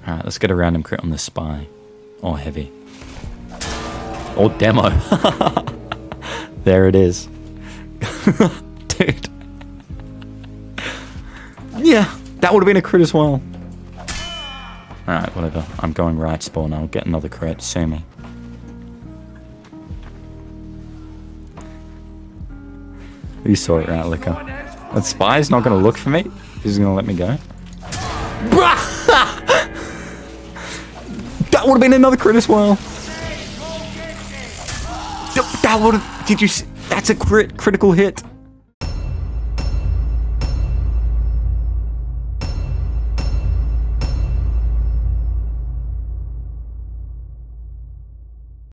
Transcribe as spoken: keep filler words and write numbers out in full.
Alright, let's get a random crit on the spy. Or heavy. Or demo. There it is. Dude. Yeah, that would have been a crit as well. Alright, whatever. I'm going right spawn. I'll get another crit. Sue me. You saw it, right, Liquor. That spy's not going to look for me. He's going to let me go. That would have been another crit as well. That would have... Did you see? That's a crit, critical hit.